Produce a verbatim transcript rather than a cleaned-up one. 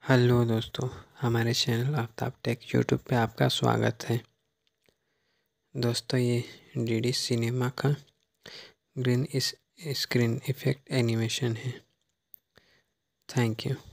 Hello दोस्तों, हमारे channel Aftab take YouTube पे आपका स्वागत है। दोस्तों, ये डीडी सिनेमा का ग्रीन स्क्रीन इफेक्ट एनिमेशन है। Thank you.